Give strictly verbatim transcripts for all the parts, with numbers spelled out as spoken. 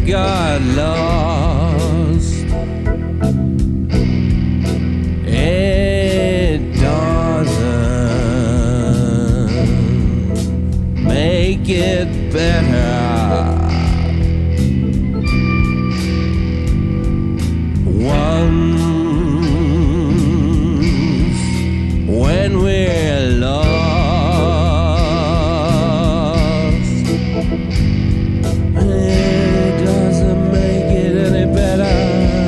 got lost. It doesn't make it better. Once when we're lost, it doesn't make it any better.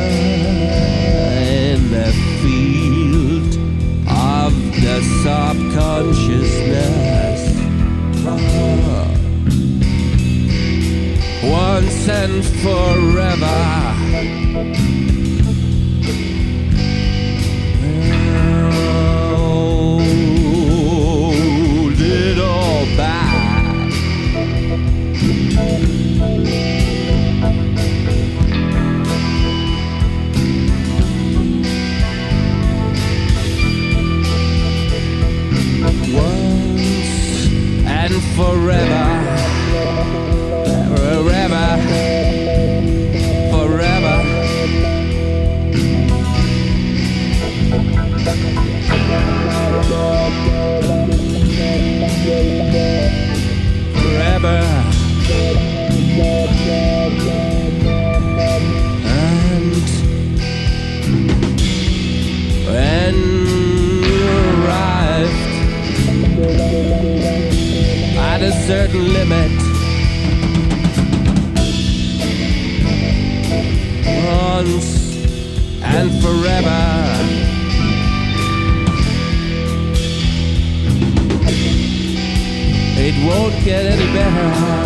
In the field of the subconsciousness, once and forever. Hold it all back. Once and forever, forever, forever. Forever. And when you arrived at a certain limit, once and forever, it won't get any better.